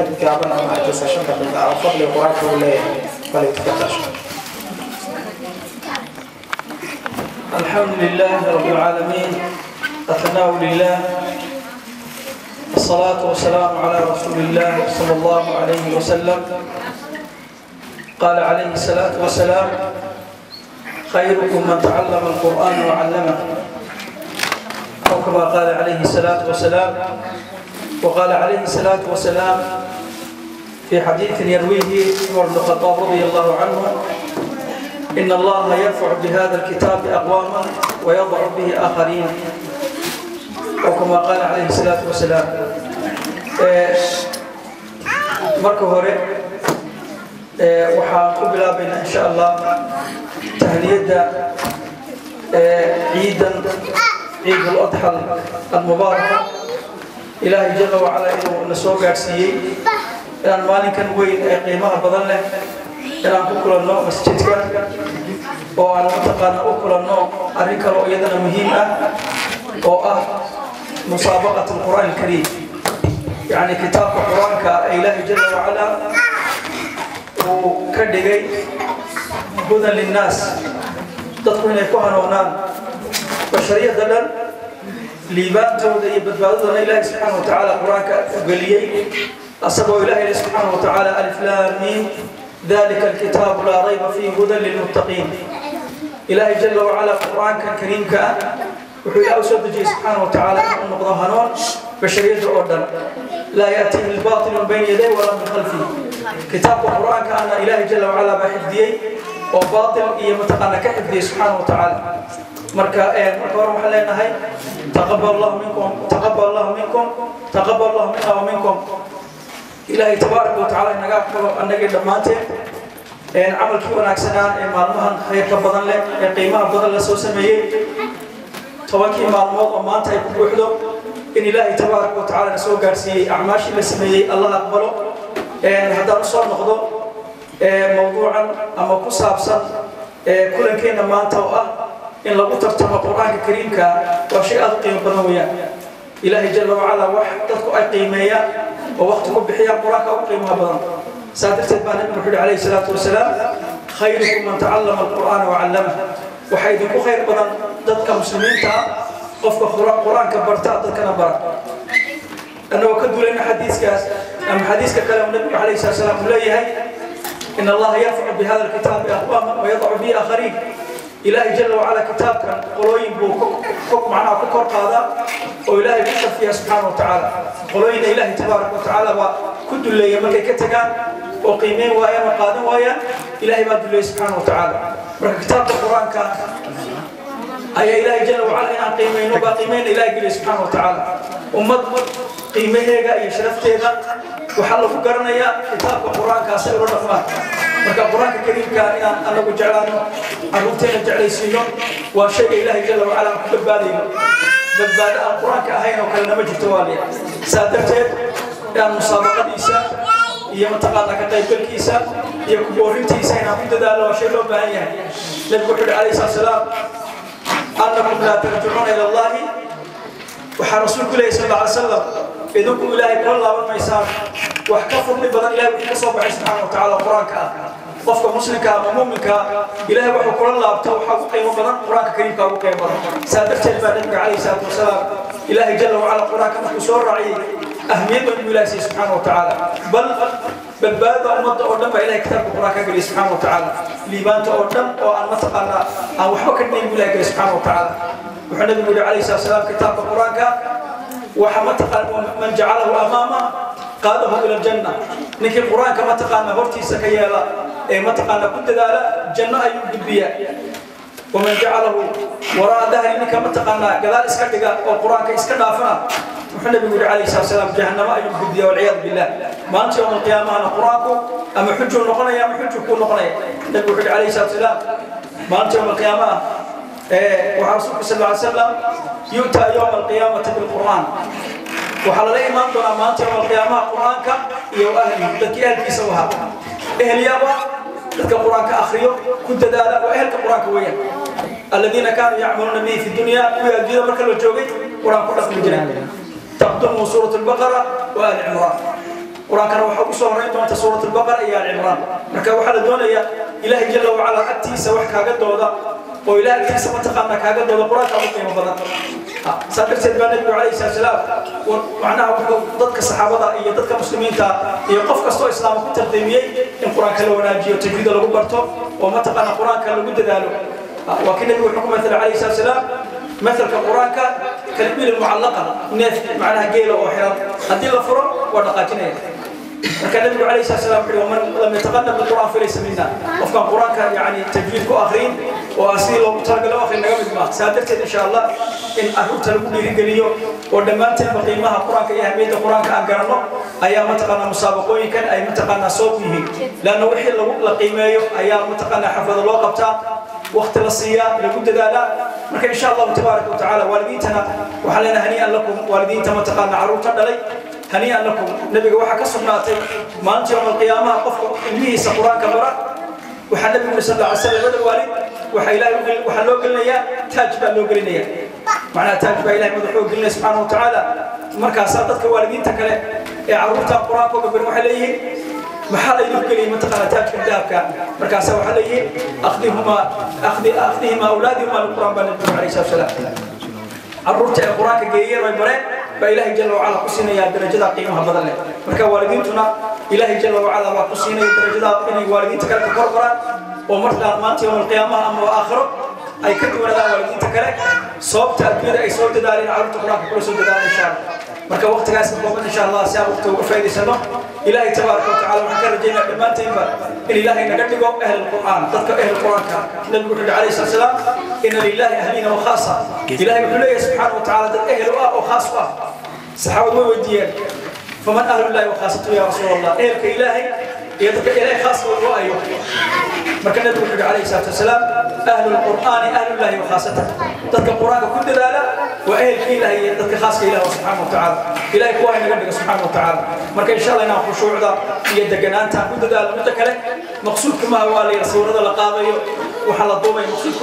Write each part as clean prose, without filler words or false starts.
كلمة كعبنا مع التسعشن كتب على فضل القرآن كله فليتفتش. الحمد لله رب العالمين، الثناء لله، الصلاة والسلام على رسول الله صلى الله عليه وسلم. قال عليه الصلاة والسلام: خيركم من تعلم القرآن وعلمه، أو كما قال عليه الصلاة والسلام. وقال عليه الصلاة والسلام في حديث يرويه عمر بن الخطاب رضي الله عنه: إن الله يرفع بهذا الكتاب أقواما ويضع به آخرين، أو كما قال عليه الصلاة والسلام. marka hore waxaan ku bilaabaynaa insha Allah tahniyada ciid al-adha al-mubarak. ilaahay jalla wa ala inuu na soo gaarsiiyay inaan maalinkan weyn ee qiimaha badan leh inaan ku kulanno masjidka oo aan mataqaana u kulanno arrin kale oo iyadana muhiim ah oo ah musaabaqat al-Qur'an al-Karim. يعني كتاب القرآن كإله جل وعلا وكدقي هدى للناس تدخلون يكوهن ونان بشرية دلن ليبان تودي بدبادنا إله سبحانه وتعالى القرآن كقليي أصبوا إله سبحانه وتعالى ألف لام ميم ذلك الكتاب لا ريب فيه هدى للمتقين. إله جل وعلا القرآن كريم كان وحي أوسد جي سبحانه وتعالى النقضة هنون بشرية الأردن لا يأتيه الباطل من بين يديه ولا من خلفه. كتاب القرآن كان إله جل وعلا بحفظيه وباطل يمتقنا كحفظيه سبحانه وتعالى. مركا مركا محلنا هاي تقبل الله منكم تقبل الله منكم تقبل الله منا ومنكم. إلهي تبارك وتعالى نقابل أنك دمانته عمل كيف ناكسنا معلومات خير كبدن له قيمة بدل لسوسمية توكي معلومات وما أنت يبغى إن الله تبارك وتعالى نسوق قرسي أعماشي لسمي الله أقبله. هذا نصور نقضه موضوعا أما كسابسا كل كنا ما أنت إن لو ترتم القرآن الكريم كشيء أقيم بنويا. إلهي جل وعلا وحدتك أقيمية ووقتكم بحياة القرآن أقيمها بدن. سادة البان النبي عليه الصلاة والسلام: خيركم من تعلم القرآن وعلمه. وحيدكم خير بدن ضدك مسلمين قف القرآن كبرتها ضدك نبرة. أنه كدوا لنا حديث كلام النبي عليه الصلاة والسلام إليه إن الله يرفع بهذا الكتاب أقواما ويضع به آخرين. إلهي جل وعلا كتاب كان قلوين بوكوك معنا كوكور هذا وإلهي بشر فيها سبحانه وتعالى. قلوين إلهي تبارك وتعالى وكدوا اللي يمكي كتغان وقيمين وآيان وقادم وآيان إلهي ما دلوا سبحانه وتعالى. كتاب القرآن كان أي إلهي جل وعلا إن قيمين وباقيمين إلهي سبحانه وتعالى. أمد قيمينها يشرفتها وحلوا فكرنا كتاب القرآن كاسر الرحمن. مركب القرآن الكريم كان أنا بجعلانه أروتين جعليسينه وشيء إلهي جل وعلا ببادين بباد القرآن كأهين وكلنا مجد توالي سادرتين يعني مسابقة إيسا هي منطقة كتايب الكيسا هي كبورين تيسا هنا في دلالة وشيء لو بهاية للبحر عليه الصلاة والسلام أنكم لا ترجعون إلى الله وحرسولك الله صلى الله عليه وسلم إذنكم إلهي كل الله والميسان وحكفر من بدن إلهي وحكسوا بعي سبحانه وتعالى القرآن قفك مسلمك ومؤمنك إلهي وحكر الله بتوحى وقيم بدن القرآن الكريم وقيم بدن سادرت النبي عليه الصلاة والسلام إلهي جل وعلا القرآن كمحسور رعي أهمية من الله سبحانه وتعالى بل بالباد أمد أردن إلهي كتاب القرآن كريم سبحانه وتعالى ليبان أردن وأن متقنا أو حكر من الله سبحانه وتعالى وحنا عليه الصلاة والسلام كتاب القرآن وحمتقن من جعله أمامه قاده إلى الجنة. نك القرآن كما تقال هرتي سكيلا ما تقال كنت ذا جنة أيوب بالبيع ومن جعله وراء ظهر كما تقال كذلك سكتك القرآن كيسكنافنا وحنا بنقول عليه الصلاة والسلام جهنم أيوب بالبيع والعياذ بالله. ما أنت يوم القيامة أنا قرآنكم أما حجوا نقنا يا ما حجوا كون نقنا نقول عليه الصلاة والسلام ما أنت يوم القيامة وحرسولك صلى الله عليه وسلم يؤتى يوم القيامة بالقرآن وحال الإيمان دون أمانة يوم القيامة قرآنك يو أهلي لكي أهلي سوها أهلي يابا لك قرآنك أخريو كنت دالا وأهلك قرآنك ويا الذين كانوا يعملون به في الدنيا ويجينا مركل الجوغي قرآن قرآن في الجنة تقدم سورة البقرة وآل عمران قرآن كان وحق سورة أنت سورة البقرة يا العمران مركا وحلا دونيا إلهي جل وعلا أتي سوحك هذا دودا وإلهي أتي سمتقنا هذا دودا قرآن كان قيمة بدن سادر سيدنا النبي عليه الصلاة والسلام ومعناه ضدك الصحابة إيه ضدك المسلمين تا يقف كستو إسلام كنت تقدمي إن قرآن كان لو ناجي وتجديد له برتو ومتقنا قرآن كان لو جد ذاله وكنا نقول حكم مثل عليه الصلاة والسلام مثل كقرآن كالبيل المعلقة ناس معناها جيلة وحياة هذه الفرق ونقاتنا كان النبي عليه الصلاة والسلام ومن لم يتقدم بالقرآن فليس منا وفق القرآن كان يعني تجويد كآخرين وأصيل ومترك الآخرين نقبل ما سادرت إن شاء الله إن أهوت لكم يرجليو ودمانت بقيمها القرآن كأهمية القرآن كأنقرنه أيام متقنا مسابقوي كان أي متقنا صوبه لأنه وحي لقيمه أيام متقنا حفظ الله قبتا وقت الصيام لابد ذا لكن إن شاء الله تبارك وتعالى والدينتنا وحلنا هنيئا لكم والدين تمتقنا عروتا لي هنيئا لكم نبي وحا كسرناتي ما أنت يوم القيامة قفوا إنه سقران كبرا وحل النبي صلى الله عليه وسلم بدل الوالد وحلو قلنا يا تاج بلو قلنا يا معناها تاج بإله مدحوه قلنا سبحانه وتعالى مركز صادتك والدين تكله عروتا القرآن وقبل وحليه محل يذكر منطقة تاج كذابك مركز وحليه أخذهما أولادهما القرآن بن النبي عليه الصلاة والسلام عروتا القرآن كجير ويبرئ فإلهي جل وعلا قصينا يا درجة قيمها بدل مركا والدينتنا إلهي جل وعلا وقصينا يا درجة إن والدين تكلك كرقرا ومرتا مانت يوم القيامة أما وآخره أي كد ولا والدين تكلك صوب تأكيد أي صوت دارين عرض قرآن كل صوت دار إن شاء الله مركا وقت قاس إن شاء الله سابق توفيد سنة إلهي تبارك وتعالى وحكى رجينا بما تنبا إن إلهي نقدقوا أهل القرآن تذكر أهل القرآن النبي عليه الصلاة والسلام إن لله أهلين وخاصة إلهي يقول سبحانه وتعالى أهل وخاصة صحابة وديان فمن أهل الله وخاصته يا رسول الله أهلك إلهي يدك إلهي خاصة وأيوه مركنا النبي عليه الصلاة والسلام أهل القرآن أهل الله وخاصته تذكر القرآن كل ذلك وأهل إلهي يدك خاصة إله سبحانه وتعالى إلهي قوي نقدر سبحانه وتعالى مركنا إن شاء الله نأخذ خشوع ذا يدك أنت كل ذلك متكلم مقصود كما هو عليه رسول الله لقاضي وحل الضوء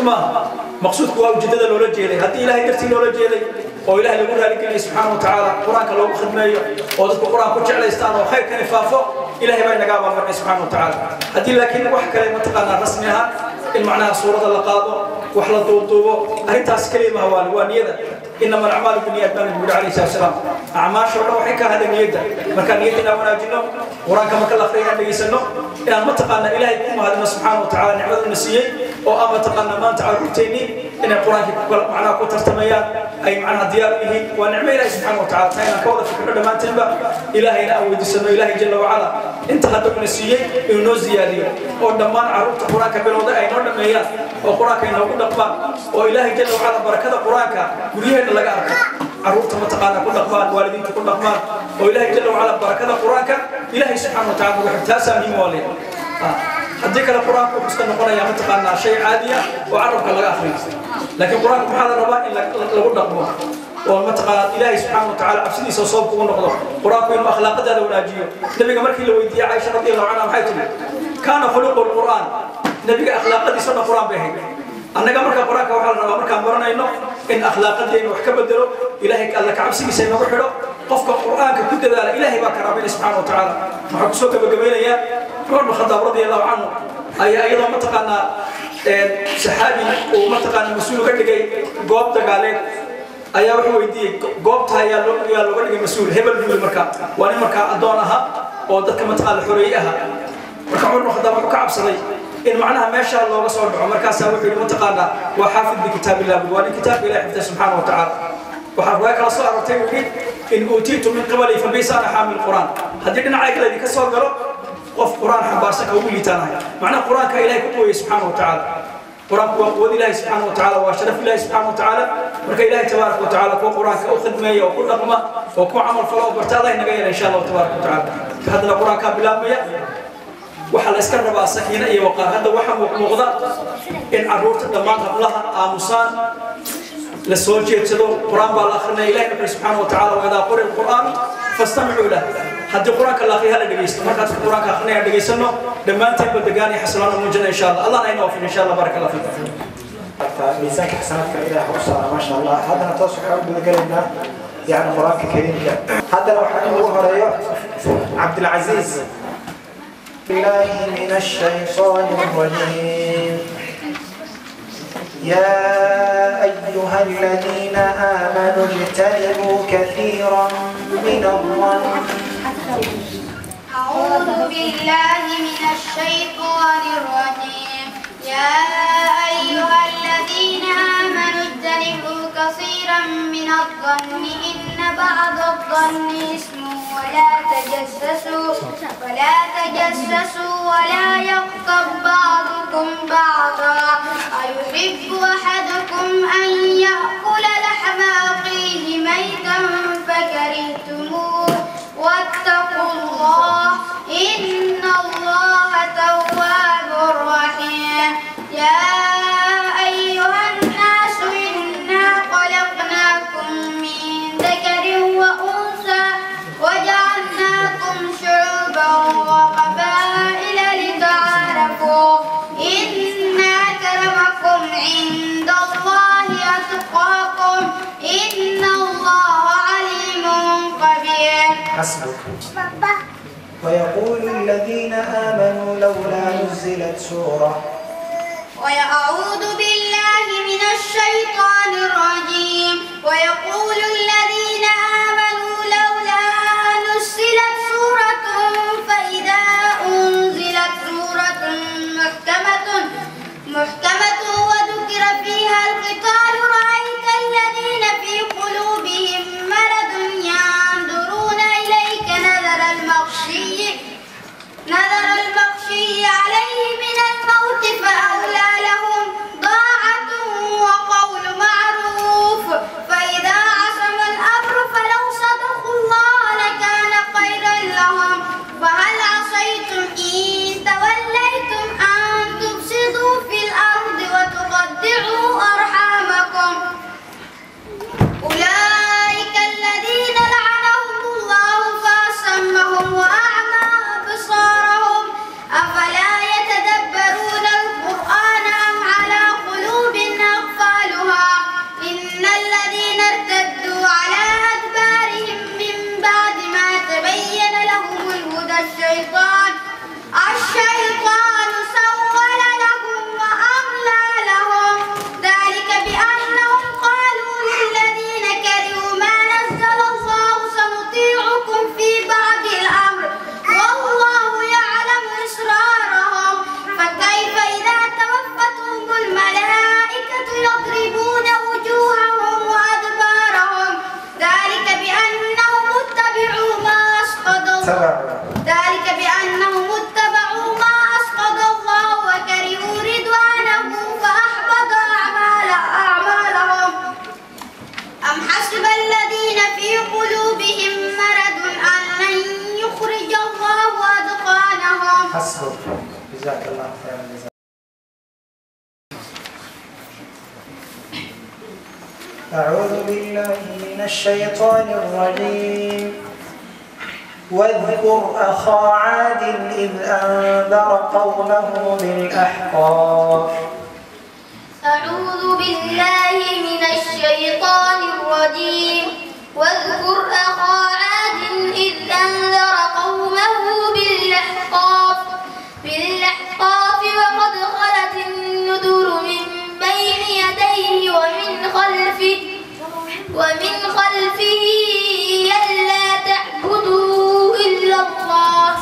مقصود كوا وجدد الولد جيلي هذه إلهي درتي الولد جيلي وإلهي يقول لك سبحانه وتعالى القرآن كلو خدمه وذكر القرآن كل شيء على إستانه وخير كان يفافه إلهي بين قابل مرة سبحانه وتعالى هذه لكن وحكى لما تقنا رسمها المعنى سورة اللقاضة وحل الضوء هذه تاس كلمة هو نية إنما الأعمال بالنيات من النبي عليه الصلاة والسلام أعمال شرط وحكى هذا نية مكان نيتنا وناجنا قرآن كما كلا خير عند يسنو إن ما تقنا إلهي كم هذا سبحانه وتعالى نعمة المسيح وأما تقنا ما تعرفتني إن القرآن معناه كتر تميات أي معنى دياره ونعمة إلهي سبحانه وتعالى فإن كوضة فكرة ما تنبأ إلهينا أود السماء إلهي جل وعلا أنت هذا من السيء إنه زيادة ودمان عروض القرآن كبيرة أي نوع مياه وقرآن كإنه كل قبان وإلهي جل وعلا بركة القرآن كبريه إن لقى عروض متقانا كل قبان والدين كل قبان وإلهي جل وعلا بركة القرآن إلهي سبحانه وتعالى وحتاسا من مواليه هديك القرآن كوكسنا نقول يا متقنا شيء عادية وعرفك الآخرين لكن القرآن محل الرباء إلا لو نقمه والمتقنا إلهي سبحانه وتعالى أفسدي صوبك ونقضه القرآن كونه أخلاق ذا وناجيه نبي قمرك لو يدي عائشة رضي الله عنها وحيتنا كان خلق القرآن نبي أخلاق ذي سنة القرآن به أنا قمرك القرآن كوحل الرباء مركا مرنا إنه إن أخلاق ذي وحكى بدله إلهي قال لك عبسي سيما وحده قفك القرآن ككل ذلك إلهي باكر ربنا سبحانه وتعالى محكسوك بقبيلة يا عمر بن الخطاب رضي الله عنه أي أيضا متقنا صحابي ومتقنا مسؤول كذا جواب تقالك أيها وحويدي جواب تها يا لو كذا مسؤول هبل في المركب وأنا مركب أدونها وذكر متقنا حريتها مركب عمر بن الخطاب كعب صغير إن معناها ما شاء الله وصل مركب سوي في المتقنا وحافظ بكتاب الله وأنا كتاب الله حفظه سبحانه وتعالى وحرواك رسول الله تقول إن أوتيت من قبلي فبيس أنا حامل القرآن هدينا عايق الذي كسر قالوا قف قرآن حبارسك أولي تانه معنى قرآن كإلهي كقوي سبحانه وتعالى قرآن قوة الله سبحانه وتعالى وشرف الله سبحانه وتعالى مركا إلهي تبارك وتعالى قرآن كأخذ مية وكل نقمة وكل عمل فلا وبرتاله نجينا إن شاء الله تبارك وتعالى هذا القرآن كبلا مية وحل أسكر ربع السكينة أي وقار هذا وحم مغضى إن عروت الدمان قبلها آموسان للسوجي يتسلو قرآن بالآخرنا إلهي سبحانه وتعالى وإذا قرأ القرآن فاستمعوا له هذا القرآن كالله هذا دقيس مركز القرآن كأخرنا دقيسنا دمان تبى دقاني حسنا موجنا إن شاء الله الله نعينه إن شاء الله بارك الله فيك. ميزانك حسناتك إلى حسنا ما شاء الله هذا نتصح بذكرنا يعني القرآن الكريم هذا لو حكوا هرايا عبد العزيز. بالله من الشيطان الرجيم. يا أيها الذين آمنوا اجتنبوا كثيرا من الظن. أعوذ بالله من الشيطان الرجيم. يا أيها الذين آمنوا اجتنبوا كثيرا من الظن إن بعض الظن اسم ولا تجسسوا ولا يغتب بعضكم بعضا أيحب أحدكم أن يأكل لحم أخيه ميتا فكرهتموه واتقوا الله إن الله تواب رحيم. يا أيها الناس إنا خلقناكم من ذكر وأنثى وجعلناكم شعوبا وقبائل لتعارفوا إن أكرمكم عند الله أتقاكم إن الله عليم خبير. حسبك. ويقول الذين آمنوا لولا نزلت سورة. وأعوذ بالله من الشيطان الرجيم. ويقول الذين آمنوا لولا نزلت سورة فإذا أنزلت سورة محكمة وذكر فيها القتال رأيت الذين في قلوبهم مرض ينظرون إليك نظر المغشي عليه من الموت فأولى لهم طاعة وقول معروف فإذا عصم الأمر فلو صدقوا الله لكان خيرا لهم. فهل عصيتم إن توليتم أن تفسدوا في الأرض وتقطعوا أرحامكم أولئك الذين لعنهم الله فأصمهم وأعمى أبصارهم أفلا يتدبرون القرآن أم على قلوب أقفالها إن الذين ارتدوا على أدبارهم من بعد ما تبين لهم الهدى الشيطان سول لهم وأملى لهم ذلك بأنهم قالوا للذين كرهوا ما نزل الله سنطيعكم في بعض الأمر والله يعلم إسرارهم فكيف إذا توفتهم الملائكة يضربون وجوههم وأدبارهم ذلك بأنهم اتبعوا ما أسخط الله وكرهوا رضوانه فأحبط أعمالهم. أم حسب الذين في قلوبهم مرض أن لن يخرج الله أضغانهم. حسبك. جزاك الله خيرا. أعوذ بالله من الشيطان الرجيم. واذكر أخا عاد إذ أنذر قومه بالأحقاف. أعوذ بالله من الشيطان الرجيم. واذكر أخا عاد إذ أنذر قومه بالأحقاف وقد خلت النذر من بين يديه ومن خلفه ألا تعبدوا إلا الله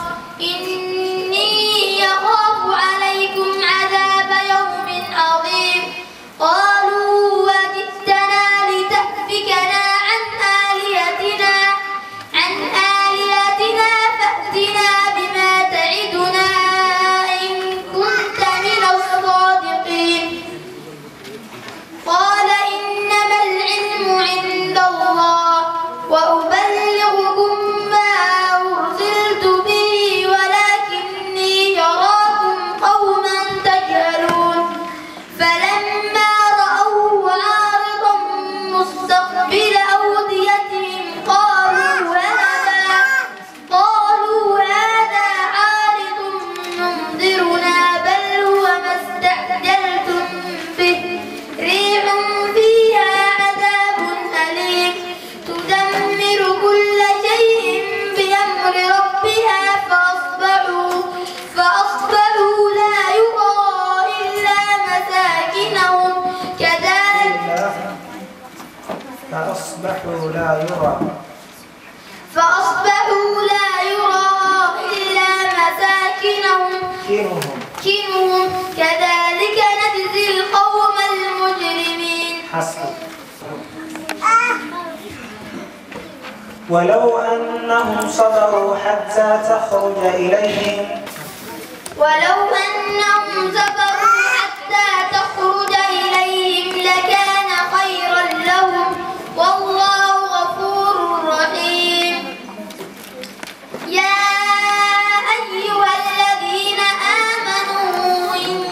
إني يخاف عليكم عذاب يوم عظيم. قالوا وجئتنا لتأفكنا عن آلهتنا فأتنا فأصبحوا لا يرى إلا مساكنهم كنهم كذلك نجزي القوم المجرمين. حسبك. ولو أنهم صبروا حتى تخرج إليهم لكان خيرا لهم والله غفور رحيم. يا أيها الذين آمنوا إن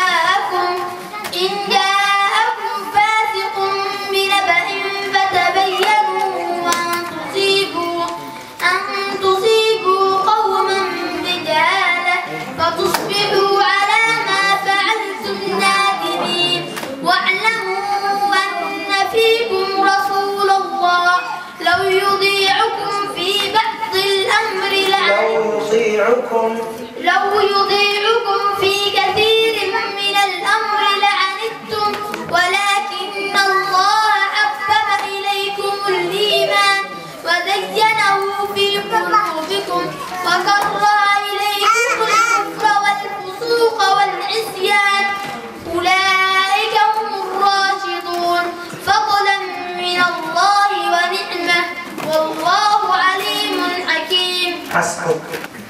جاءكم فاسق بنبأ فتبينوا أن تصيبوا قوما بجهالة فتصبحوا على ما فعلتم نادمين. واعلموا أن فيكم رسول الله لو يطيعكم في بعض الأمر لو يطيعكم في كثير من الأمر لعنتم ولكن الله حبب إليكم الإيمان وزينه في قلوبكم وكره إليكم الكفر والفسوق والعصيان أولئك هم الراشدون فضلا من الله ونعمة والله عليم حكيم. حسبك.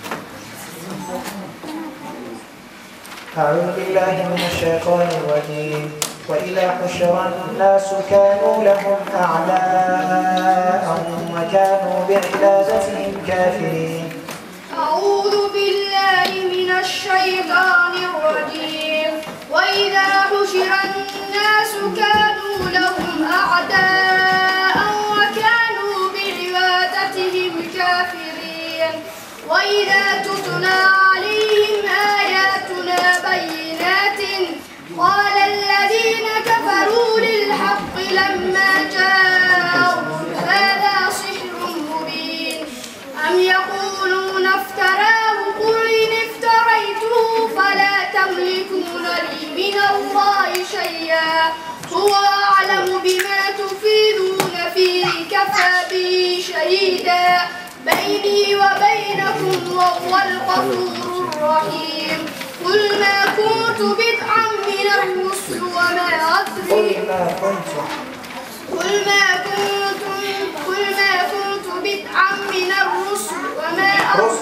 أعوذ بالله من الشيطان الرجيم. وإذا حشر الناس كانوا لهم أعداء وكانوا بعبادتهم كافرين. أعوذ بالله من الشيطان الرجيم. وإذا حشر الناس كانوا لهم أعداء وكانوا بعبادتهم كافرين. وإذا تتلى عليهم آياتنا بينات قال الذين كفروا للحق لما جاءهم هذا سحر مبين. أم يقولون افتراه قل إن افتريته فلا تملكون لي من الله شيئا هو أعلم بما تفيدون فيه كفى به شهيدا بيني وبينكم وهو الغفور الرحيم. قل ما كنت بدعا من الرسل وما أدري قل ما كنت بدعا من الرسل وما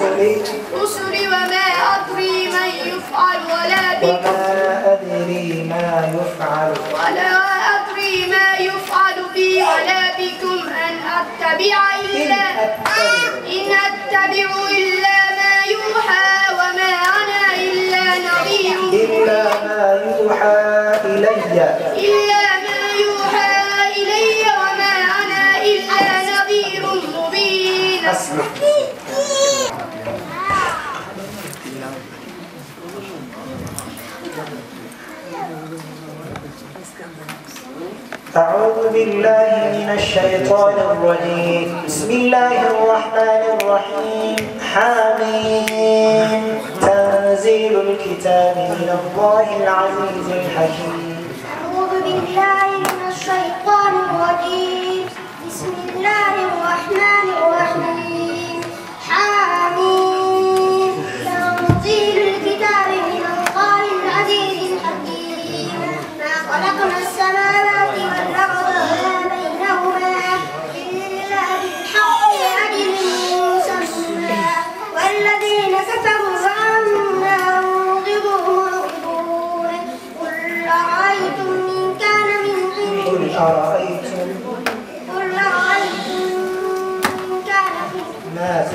أدري من يفعل ولا أدري ما يفعل بي ولا بكم إن أتبع إلا ما يوحى وما أنا إلا نذير وما أنا إلا نذير مبين. أعوذ بالله من الشيطان الرجيم. بسم الله الرحمن الرحيم. حامين. تنزيل الكتاب من الله العزيز الحكيم. أعوذ بالله من الشيطان الرجيم. بسم الله الرحمن الرحيم. حامين. تنزيل الكتاب من الله العزيز الحكيم. ما خلقنا السماوات والأرض وما بينهما إلا بالحق وأجل مسمى والذين كفروا عما أنذروا معرضون. قل أرأيتم إن كان من عند قل أرأيتم ما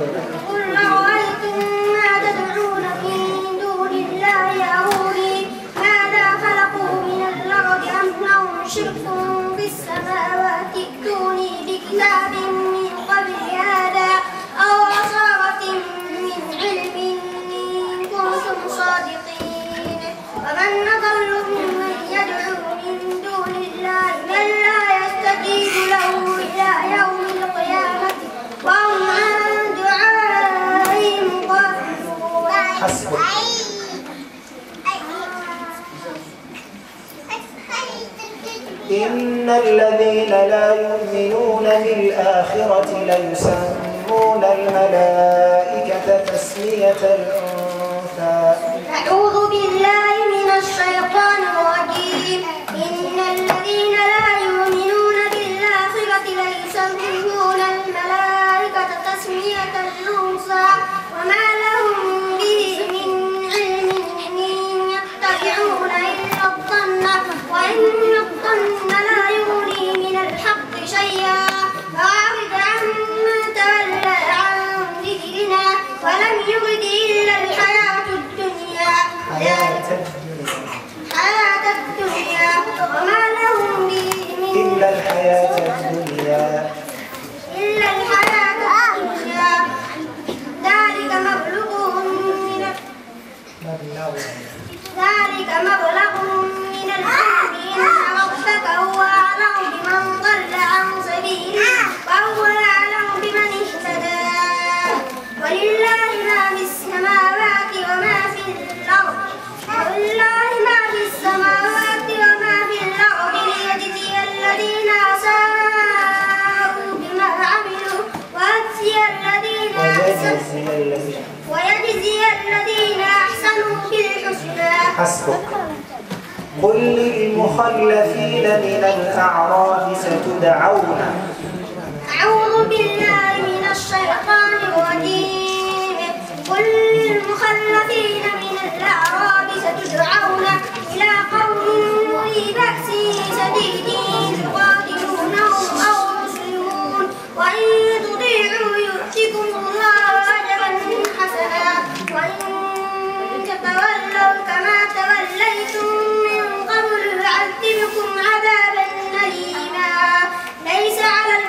تدعون من دون الله أروني ماذا خلقوا من الأرض أم لهم شرك في السماوات ائتوني بكتاب من قبل هذا أو أثارة من علم إن كنتم صادقين. ومن أضل ممن يدعو من دون الله من لا يستجيب له إلى يوم القيامة وهم عن دعائهم غافلون. حسبك. إن الذين لا يؤمنون بالآخرة ليسمون الملائكة تسمية الأنثى. أعوذ بالله من الشيطان الرجيم. إن الذين لا يؤمنون بالآخرة ليسمون الملائكة تسمية الأنثى وما لهم به من علم إن يتبعون إلا الظن وإن الظن لا يغني من الحق شيئا فأعرض عمن تولى عن ذكرنا ولم يرد إلا الحياة الدنيا وما لهم به من إلا الحياة الدنيا ذلك مبلغهم من العلم إن ربك هو أعلم بمن ضل عن سبيله وهو أعلم بمن اهتدى ولله ما في السماوات وما في الأرض ليجزي الذين أساءوا بما عملوا ويجزي الذين أحسنوا بالحسنى. حسبك. قل للمخلفين من الأعراب ستدعون. أعوذ بالله من الشيطان الرجيم. قل للمخلفين من الأعراب ستدعون إلى قوم أولي بأس شديد يقاتلونهم أو يسلمون وإن تطيعوا يؤتكم الله أجرا حسنا وإن تتولوا كما توليتم من قبل يعذبكم عذابا أليما. ليس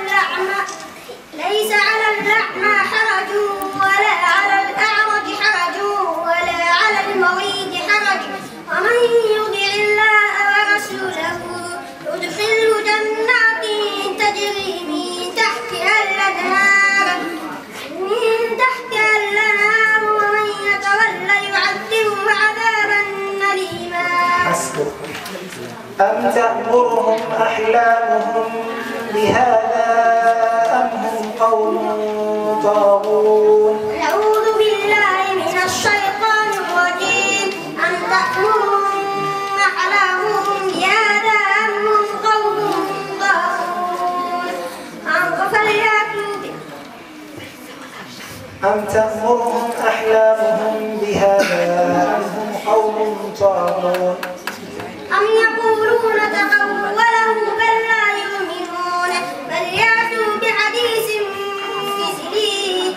على الأعمى حرج ولا على الأعرج حرج ولا على المريض حرج ومن يطع الله ورسوله يدخله جنات تجري من تحتها الأنهار ومن يتولى يعذبه عذابا أليما. حسبك. أم تأمرهم أحلامهم بهذا أم هم قوم طاغون. أعوذ بالله من الشيطان الرجيم. أم تأمرهم أحلامهم بهذا أم هم قوم طاغون. أم تأمرهم أحلامهم بهذا أم هم قوم طاغون. أم يقولون تقوله بل لا يؤمنون بل يأتوا بحديث مثله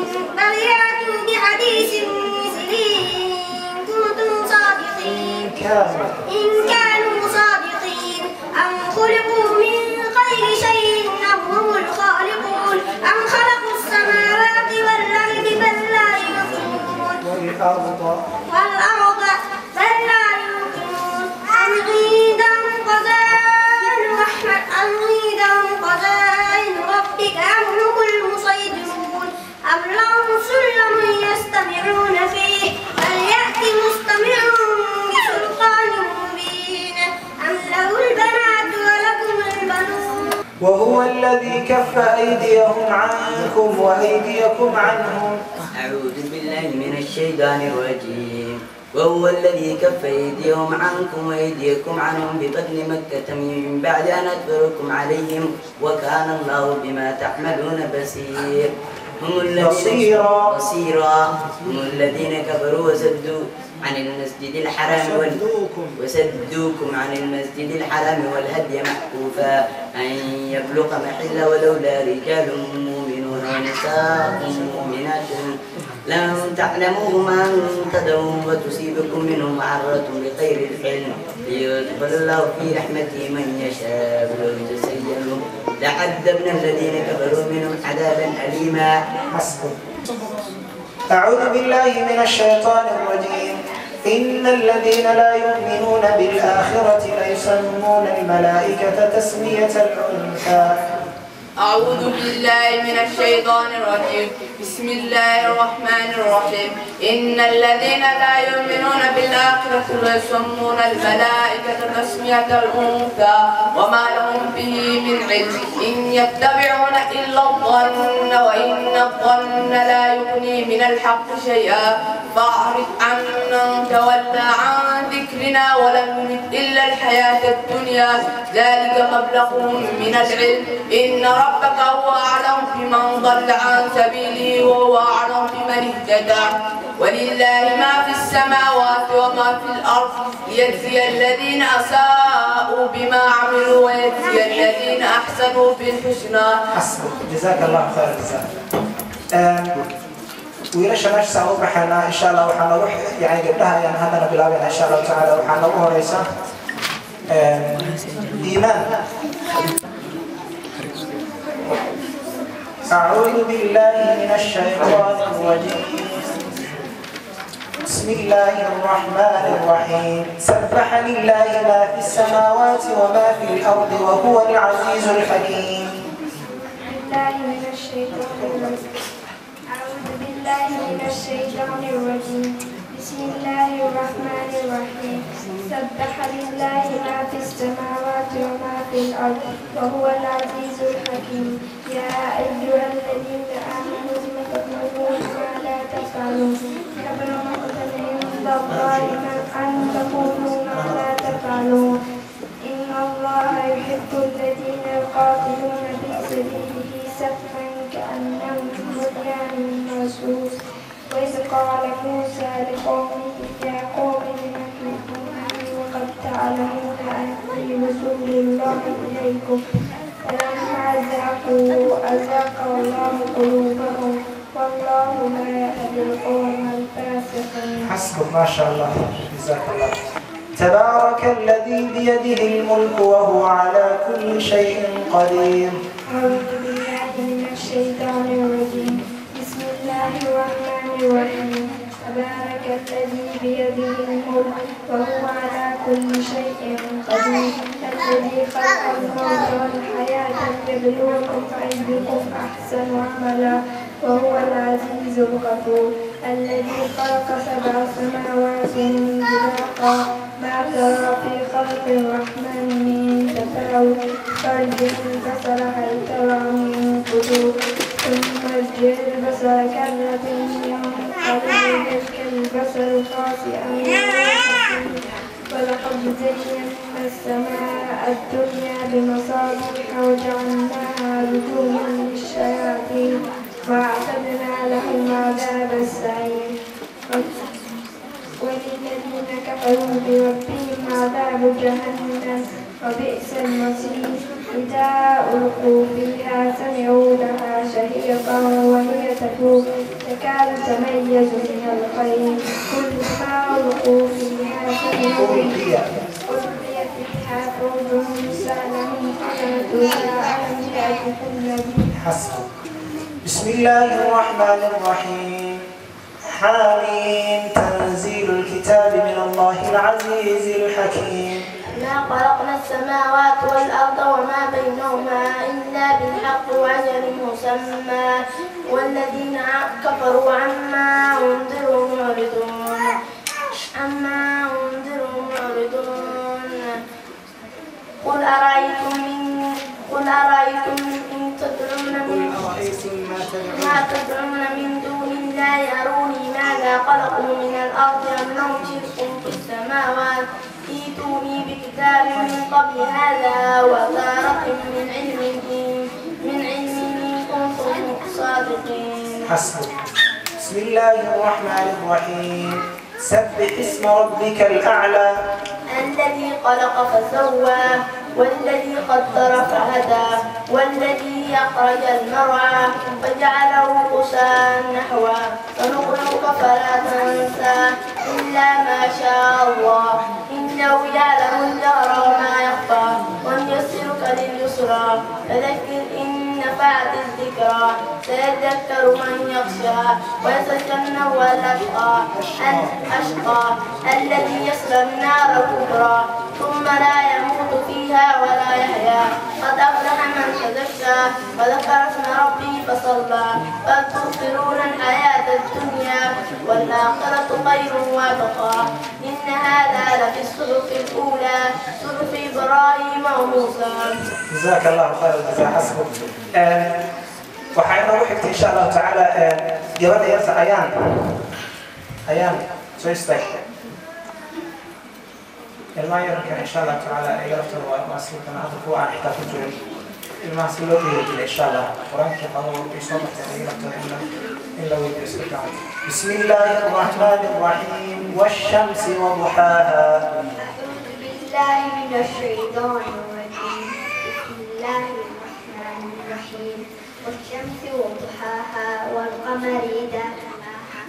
إن كنتم صادقين. إن كانوا صادقين. أم خلقوا من غير شيء أم هم الخالقون أم خلقوا السماوات والأرض بل لا يوقنون والأرض بل لا يوقنون. أم عندهم خزائن ربك أم هم المسيطرون أم لهم سلم يستمعون فيه فليأت مستمعهم بسلطان مبين أم له البنات ولكم البنون. وهو الذي كف أيديهم عنكم وأيديكم عنهم. أعوذ بالله من الشيطان الرجيم. وهو الذي كف أيديهم عنكم وأيديكم عنهم ببطن مكة من بعد أن أدبركم عليهم وكان الله بما تعملون بصير. هم الذين كفروا وصدوا عن المسجد الحرام وصدوكم عن المسجد الحرام والهدي معكوفا أن يبلغ محله ولولا رجال مؤمنون ونساء مؤمنات لم تعلموهم أن تدعوا وتصيبكم منهم معرة بغير العلم ليدخل الله في رحمته من يشاء ولو تسيروا لعذبنا الذين كفروا منهم عذابا أليما. أعوذ بالله من الشيطان الرجيم. إن الذين لا يؤمنون بالآخرة ليسمون الملائكة تسمية الأنثى. أعوذ بالله من الشيطان الرجيم. بسم الله الرحمن الرحيم. إن الذين لا يؤمنون بالآخرة يسمون الملائكة تسمية الأنثى وما لهم به من علم إن يتبعون إلا الظن وإن الظن لا يغني من الحق شيئا فأعرض عمن تولى عن ذكرنا ولم يرد إلا الحياة الدنيا ذلك مبلغهم من العلم إن ربك هو أعلم بمن ضل عن سبيله وهو أعلم بمن اهتدى ولله ما في السماوات وما في الأرض ليجزي الذين أساءوا بما عملوا ويجزي الذين أحسنوا بالحسنى. جزاك الله خير الجزاء. ويرش نفس سعود بحنا إن شاء الله وحنا روح يعني قبلها يعني هذا بلابنا إن شاء الله تعالى وحنا روح رئيسا إيمان. أعوذ بالله من الشيطان الرجيم. بسم الله الرحمن الرحيم. سبح لله ما في السماوات وما في الأرض وهو العزيز الحكيم. أعوذ بالله من الشيطان الرجيم. بسم الله الرحمن الرحيم. سبح لله ما في السماوات وما في الأرض وهو العزيز الحكيم. يا أيها الذين آمنوا لم تقولون ما لا تفعلون كبر مقتا عند الله أن تقولوا ما لا تفعلون إن الله يحب الذين يقاتلون في سبيله صفا كأنهم بنيان مرصوص. وإذ قال موسى لقومه يا قوم لم تؤمنوني وقد تعلمون أني رسول الله إليكم فلما ذاقوا أذاق الله قلوبهم والله لا يهدي القوم الفاسقين. حسبك ما شاء الله جزاك الله. تبارك الذي بيده الملك وهو على كل شيء قدير. أعوذ بالله من الشيطان الرجيم. بسم الله الرحمن الرحيم. تبارك الذي بيده الملك وهو على كل شيء قدير. الذي خلق الموت والحياة ليبلوكم أيكم أحسن عملا وهو العزيز الغفور. الذي خلق 7 سماوات طباقا ما ترى في خلق الرحمن من تفاوت فارجع البصر هل ترى من فطور ثم ارجع البصر كرتين ينقلب إليك البصر خاسئا ولقد زينا السماء الدنيا بمصابيح وجعلناها رجوما للشياطين وأعتدنا لهم عذاب السعير. وللذين كفروا بربهم عذاب جهنم وبئس المصير. إذا ألقوا فيها سمعوا لها شهيقا وهي تفور تكاد تميز من الغيظ كلما ألقوا فيها سمعوا ألقي فيها فوج سألهم خزنتها ألم يأتكم نذير. حسبك. بسم الله الرحمن الرحيم. حامين. تنزيل الكتاب من الله العزيز الحكيم. ما خلقنا السماوات والأرض وما بينهما إلا بالحق وأجل مسمى والذين كفروا عما أنذروا معرضون قل أرأيتم إن تدعون ما تدعون من دون الله أروني ماذا خلقوا من الأرض أم لهم شرك في السماوات ائتوني بكتاب من قبل هذا وثارة من علم إن كنتم صادقين. حسبك. بسم الله الرحمن الرحيم. سبح اسم ربك الأعلى. الذي خلق فسوى والذي قدر فهدى والذي أخرج المرعى فجعله غثاء نحوا سنقرئك فلا تنسى إلا ما شاء الله إنه يعلم الجهر وما يخفى ونيسرك لليسرى فذكر إن نفعت الذكرى سيذكر من يخشى ويتجنبها الأشقى الذي يصلى النار الكبرى ثم لا يموت فيها ولا يحيا قد أفلح من تزكى وذكر اسم ربه فصلى بل تؤثرون الحياة الدنيا والآخرة خير وأبقى إن هذا لفي الصحف الأولى صحف إبراهيم وموسى. جزاك الله خير الجزاء حسبك. وحين روحك إن شاء الله تعالى جواد يرفع أيام شو يستحق الماير كان إن شاء الله تعالى يرفع وأصل كان هذا هو عن حتى كتير الماسلوكي إن شاء الله قرآن كفاه يصلح يرفع إلا ويستطيع. بسم الله الرحمن الرحيم والشمس وضحاها. أعوذ بالله من الشيطان الرجيم. بسم الله الرحمن الرحيم والشمس وضحاها والقمر إذا تلاها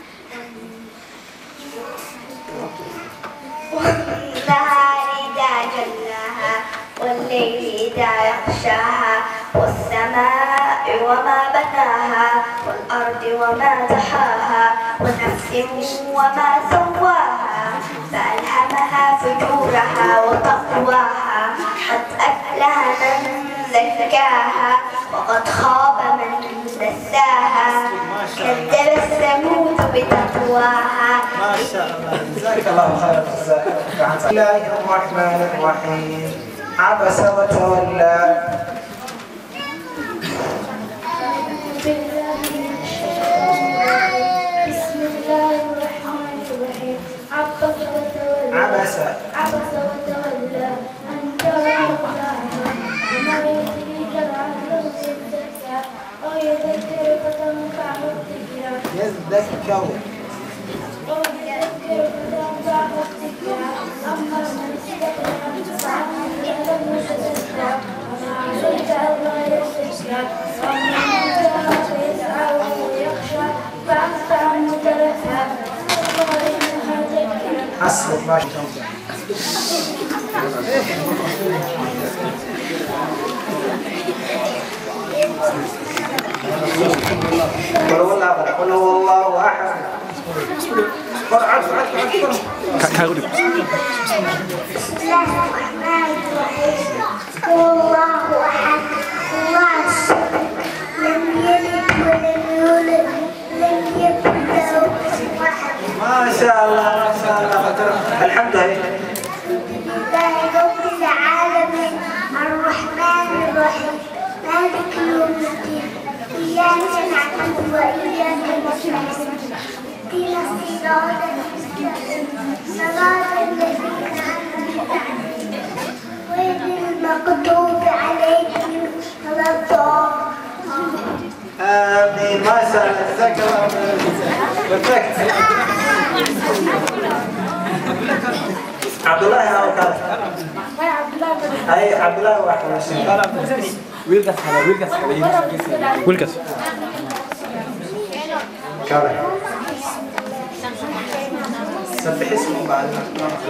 والنهار إذا جلاها والليل إذا يغشاها والسماء وما بناها والأرض وما طحاها ونفس وما سواها فألهمها فجورها وتقواها قد أفلح من زكاها وقد خاب من دساها كذب ثمود بتقواها. ما شاء الله جزاك الله خير الجزاء. بسم الله الرحمن الرحيم عبس وتولى. بسم الله الرحمن الرحيم عبس وتولى أن جاءه الأعمى وما يدريك لعله يزكى أو يذكر فتنفعه الذكرى أما من استغنى فعنه يعلم يتزكى وما عليك ألا يزكى وأما من جاءك يسعى وهو يخشى فأنت عنه تلهى وإنها تذكرة. حسبك ما شاء الله. قل هو الله أحد. بسم الله الرحمن الرحيم هو الله أحد الله الصمد لم يلد ولم يولد لم يكن له كفوا أحد. ما شاء الله ما شاء الله. الحمد لله رب العالمين الرحمن الرحيم مالك يوم الدين إياك نعبد وإياك نستعين اهدنا الصراط المستقيم صراط الذين أنعمت عليهم غير المغضوب عليهم ولا الضالين. آمين. ما شاء الله جزاك الله خير. بيرفكت. عبد الله أو كذا. أي عبد الله واحد من ويلكس كذا. سبح اسمه بعد ما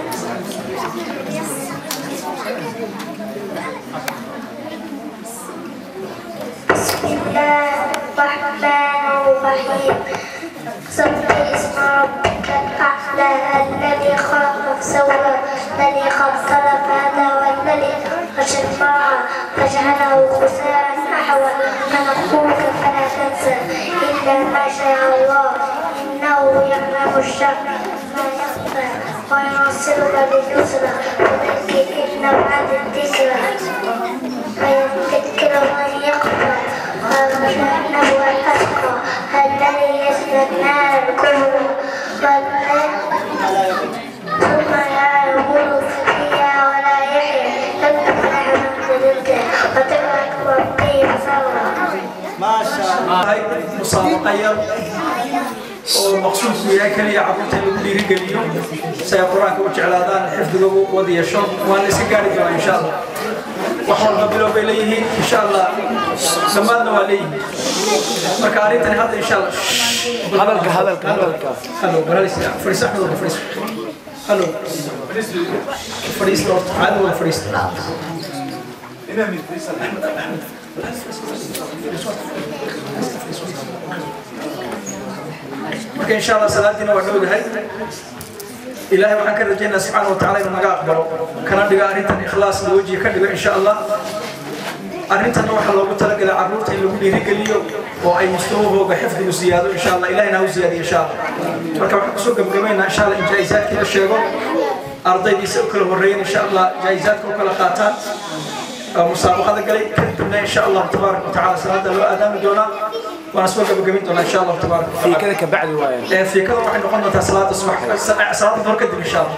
بسم الله الرحمن الرحيم سبح اسم ربك الأعلى الذي خلق فسوى الذي خلق فهدى والذي خشى المرعى فجعله غثاء أحوى فنقولك فلا تنسى إلا ما شاء الله إنه يعلم الشر ما يخفى وينصرك باليسرى وذكر إن بعد الذكرى ويذكر من يخفى ويظنه الأتقى الذي يصلى النار الكبرى ثم لا يموت فيها ولا يحيى قد أفلح من تزكى وتبارك ربه فصلى. ما شاء الله. هاي مسابقة يوم ومقصود وياي كلي عبرت اللي رجلي سيقرأك وجعل هذا حفظه وذي الشر وأنا سجاري إن شاء الله وحول قبله بليه إن شاء الله سمعنا وليه مكاريتنا هذا إن شاء الله هذا هلو براليس فريس أحمد ولا فريس هلو فريس لورد عاد ولا فريس هنا من فريس أحمد إن شاء الله صلاتنا ونود هاي إلهي وحن كرجينا سبحانه وتعالى من نقاقبه كان دقا أرنتن إخلاص لوجهي كدقا إن شاء الله أرنتن روح الله قلت لك عروت اللي يقول لي اليوم وأي مستوى بحفظ وزيادة إن شاء الله إلهي ناو زيادة إن شاء الله مركب سوق بقمينا إن شاء الله إن جايزات كذا شيء أرضي بيسوق كل مرين إن شاء الله جايزات كل قاتات مسابقة قليل كتبنا إن شاء الله تبارك وتعالى صلاة لو أدام دونا ونسوق بقمينا إن شاء الله تبارك وتعالى في كذا كبعد رواية في كذا وحنا قلنا صلاة الصبح صلاة الظهر كذب إن شاء الله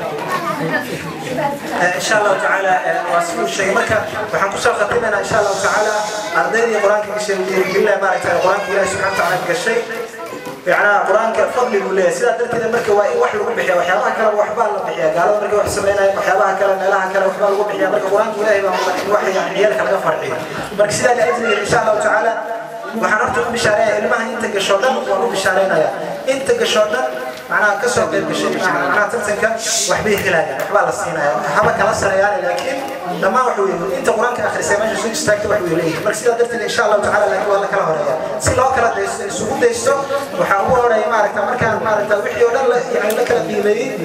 إن شاء الله تعالى واسمو الشيء مركا وحن كسر خطينا إن شاء الله تعالى أرضي القرآن كشيء كله ما رأيت القرآن كله سبحانه وتعالى كشيء يعني القرآن كفضل ولا سيدا درت إذا مركا واحد يقول بحيا وحياها كلا وحبال بحيا قالوا مركا وحسبنا وحياها كلا نلاها كلا وحبال بحيا مركا القرآن كله يبقى واحد يعني عيالك على فرعي مركا سيدا لأجل إن شاء الله تعالى وحنرتب بشارع المهن أنت كشردن ونروح بشارعنا يا أنت كشردن معناها كسر قيد بشيء معناها تمسك وحبيه خلايا وحبال الصينية هذا كلا سريان لكن لما وحوي أنت قرآن كآخر سيمان جسوي استاكت وحوي ليه مركز إذا درت إن شاء الله تعالى لكن والله كلا هريا سلا كلا سقوط ديستو وحاول هريا ما ركت مركان ما ركت وحي ولا يعني لك الذي ليه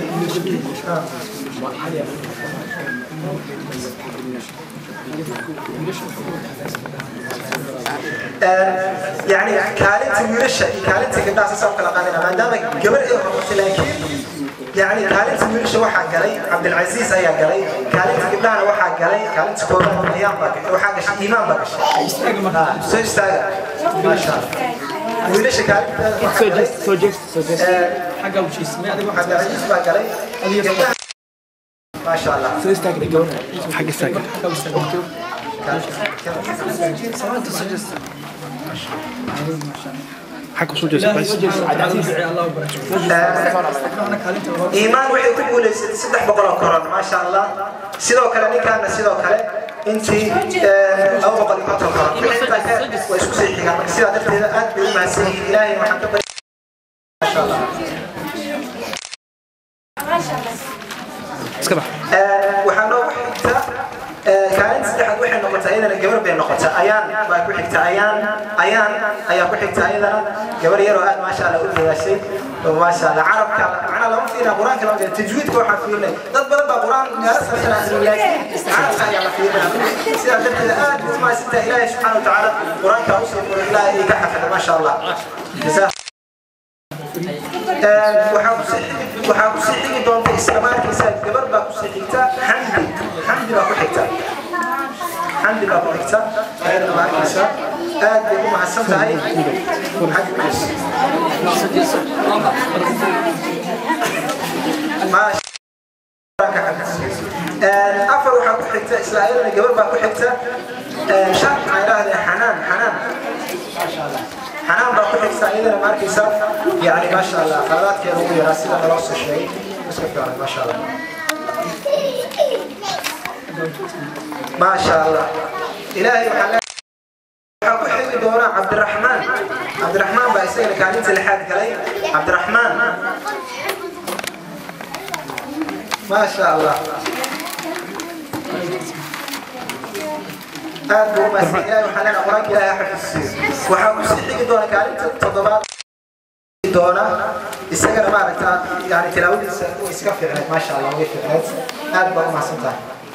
يعني كالنت ميرشة كالنت كده أساسا كلا قاننا ما دام قبل إيه لكن يعني كالنت ميرشة واحد قالي عبد العزيز أيا قالي كالنت كده أنا واحد قالي كالنت كورة أيام باقي واحد قش إيمان باقي سيستاج ما شاء الله ميرشة كالنت سوجست حاجة وشيء اسمه عبد العزيز باقي ما شاء الله سوجست حق الساكن حق سوجست إيمان وحي كل ولي سدح بقرة قرآن ما شاء الله سيدو كلا نكان سيدو كلا أنتي أو بقرة قرآن ويسوع سيدنا سيدا درت أنت بما سيد إلهي محمد ما شاء الله اسكبح وحنا وحدة كانت سدحت وحنا نقطة أيضا الجبر بين نقطة أيان باكو حكتة أيان باكو حكتة أيضا جبر يروى ما شاء الله قلت يا شيء وما شاء الله عرب كان معنا لو فينا قرآن كلام تجويد كوحة فينا ضد بلد قرآن جالس مثلا لكن عرب كان فينا سيدا درت الآن ما ستة إلهي سبحانه وتعالى قرآن كأوصل إلهي كحفظ ما شاء الله waxaa ku sii xigi doonta isla markiisa gabar baa ku sii xigta xamdi baa ku xigta ayadana markiisa aad bay u mahadsan tahay afar waxaa ku xigta isla ayadana gabar baa ku xigta shan maxaa idhahdee xanaan حنان بقول لك سعيدة ماركيسا يعني ما شاء الله خلات كانوا يراسلنا خلاص شيء بس كده ما شاء الله ما شاء الله إلهي وحلا حقول حق دورة عبد الرحمن بيسأل كان أنت اللي حد قلي عبد الرحمن ما شاء الله هذا هو مسيح وحنا نقرأ كلا أحد السير وحاول سحيق دونا كارنت تضبط دونا السجن ما ركت يعني تلاوي السقف يعني ما شاء الله ويفرق هذا بقى ما سنتها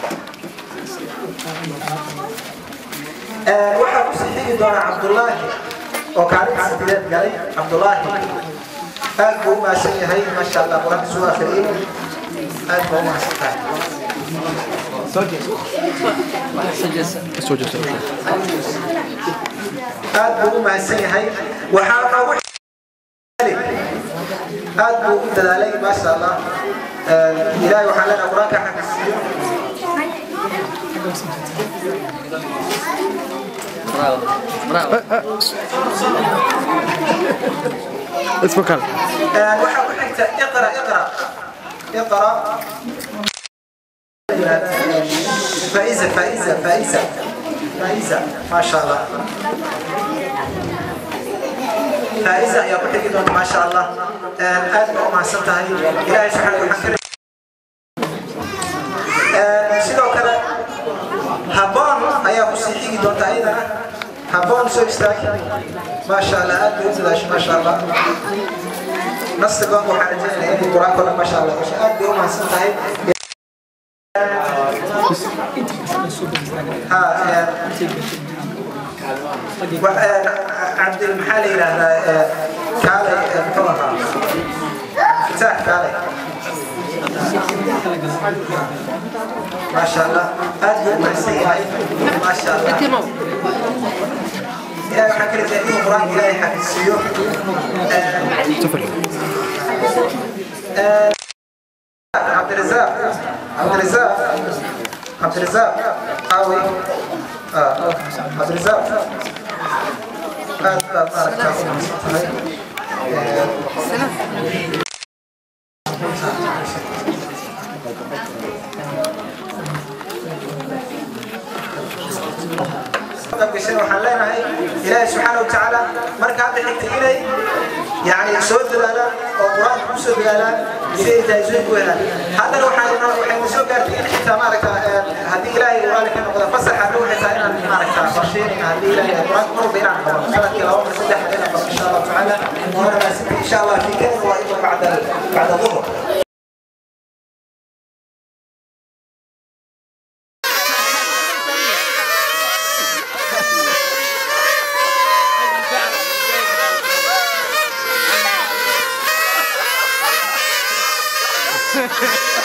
وحاول سحيق دونا عبد الله وكارنت سديد قالي عبد الله هذا هو مسيح هاي ما شاء الله قرأت سورة فريق هذا هو ما سنتها سوجست هذا هو ما سيهاي وحاول هذا هو دلالي ما شاء الله إلهي وحلنا أوراق حق السير برافو اسمك وحاول حتى اقرأ فائزة ما شاء الله فائزة يا بحكي دون ما شاء الله أدعو ما سنتها إلهي سبحانه وتعالى سيدو كلا هبان أيا بسيحي دون تأييدنا هبان سويستاك ما شاء الله أدعو ما شاء الله نص قام وحرجنا إني تراكنا ما شاء الله وشاء يوم هسنتهي عبد المحالي هذا كالي طلها فتاح كالي ما شاء الله هذه المعسية ما شاء الله يا حكي زي القرآن إلهي حكي السيوف عبد الرزاق قوي عبد الرزاق بشيء وحلينا هاي إلهي سبحانه وتعالى مركز هذا حكي يعني سود دلالة أو قرآن سود دلالة شيء تجويد ولا هذا لو حين نسوق كارتين حتى مارك هذه إلهي ولا كان قد فصح الروح حتى إن مارك فرشين هذه إلهي القرآن مر بيننا خلاص كلا عمر سدح بيننا إن شاء الله تعالى وأنا إن شاء الله في كذا وأيضا بعد الظهر Ha ha ha.